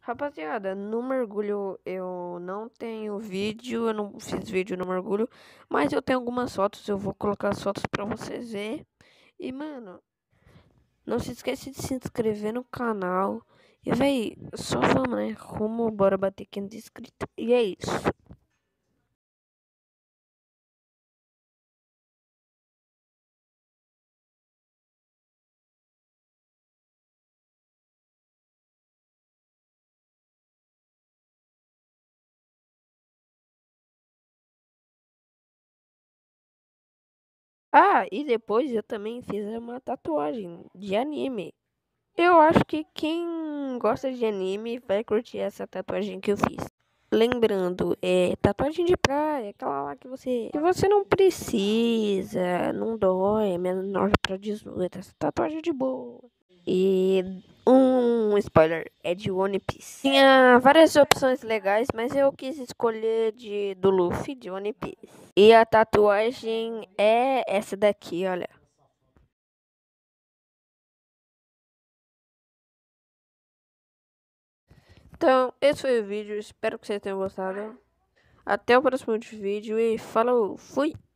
Rapaziada, no mergulho eu não tenho vídeo, eu não fiz vídeo no mergulho, mas eu tenho algumas fotos, eu vou colocar as fotos pra vocês verem. E mano, não se esquece de se inscrever no canal. E véi, só vamos, né? Rumo, bora bater 500 inscritos. E é isso. Ah, e depois eu também fiz uma tatuagem de anime. Eu acho que quem gosta de anime vai curtir essa tatuagem que eu fiz. Lembrando, é tatuagem de praia, aquela lá que você não precisa, não dói, é menor pra 18, essa tatuagem de boa. E um spoiler, é de One Piece. Tinha várias opções legais, mas eu quis escolher do Luffy, de One Piece. E a tatuagem é essa daqui, olha. Então, esse foi o vídeo, espero que vocês tenham gostado. Até o próximo vídeo e falou, fui!